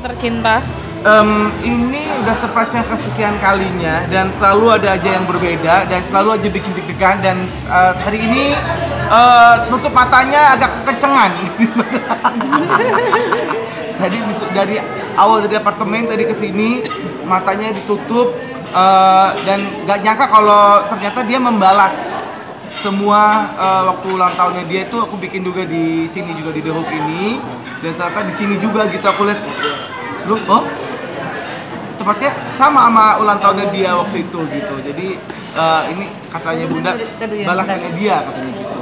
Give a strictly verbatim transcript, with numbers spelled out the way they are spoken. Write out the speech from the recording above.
tercinta? Um, ini udah surprise yang kesekian kalinya dan selalu ada aja yang berbeda dan selalu aja bikin deg-degan dan uh, hari ini uh, nutup matanya agak kekencengan. Tadi dari awal dari apartemen tadi ke sini matanya ditutup uh, dan gak nyangka kalau ternyata dia membalas semua uh, waktu ulang tahunnya dia itu aku bikin juga di sini juga di The Hope ini dan ternyata di sini juga gitu aku lihat lu oh tepatnya sama sama ulang tahunnya dia waktu itu gitu jadi uh, ini katanya bunda balasannya dia katanya gitu.